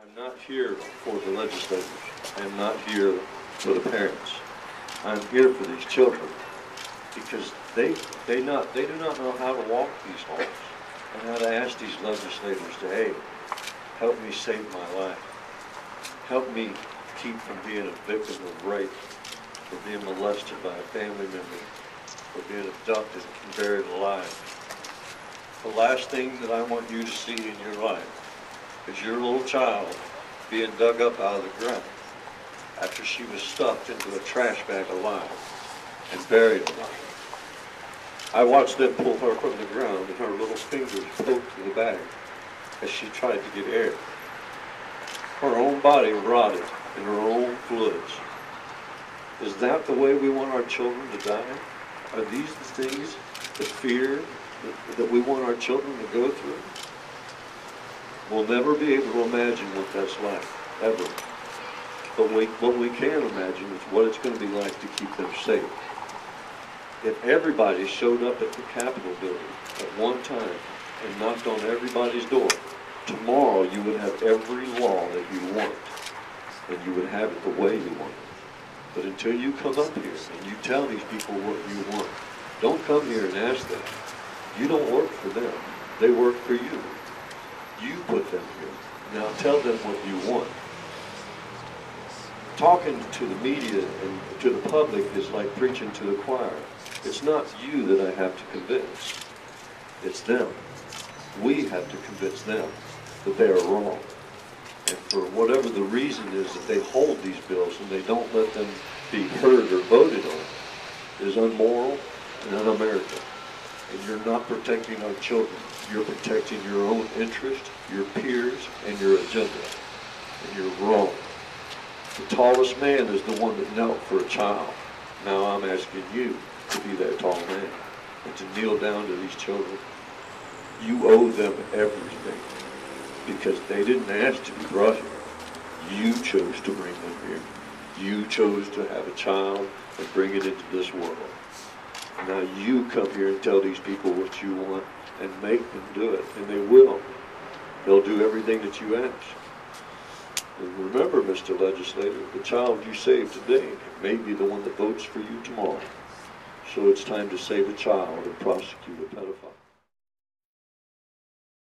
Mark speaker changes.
Speaker 1: I'm not here for the legislators. I'm not here for the parents. I'm here for these children because they do not know how to walk these halls and how to ask these legislators to, hey, help me save my life. Help me keep from being a victim of rape, or being molested by a family member, or being abducted and buried alive. The last thing that I want you to see in your life is your little child being dug up out of the ground after she was stuffed into a trash bag alive and buried alive. I watched them pull her from the ground and her little fingers poked through the bag as she tried to get air. Her own body rotted in her own fluids. Is that the way we want our children to die? Are these the things, the fear that we want our children to go through? We'll never be able to imagine what that's like, ever. But what we can imagine is what it's going to be like to keep them safe. If everybody showed up at the Capitol building at one time and knocked on everybody's door, tomorrow you would have every law that you want, and you would have it the way you want it. But until you come up here and you tell these people what you want, don't come here and ask them. You don't work for them. They work for you. You put them here. Now tell them what you want. Talking to the media and to the public is like preaching to the choir. It's not you that I have to convince. It's them. We have to convince them that they are wrong. And for whatever the reason is that they hold these bills and they don't let them be heard or voted on, is unmoral and un-American. And you're not protecting our children. You're protecting your own interest, your peers, and your agenda. And you're wrong. The tallest man is the one that knelt for a child. Now I'm asking you to be that tall man and to kneel down to these children. You owe them everything because they didn't ask to be brought here. You chose to bring them here. You chose to have a child and bring it into this world. Now you come here and tell these people what you want and make them do it, and they will. They'll do everything that you ask. And remember, Mr. Legislator, the child you save today may be the one that votes for you tomorrow. So it's time to save a child and prosecute a pedophile.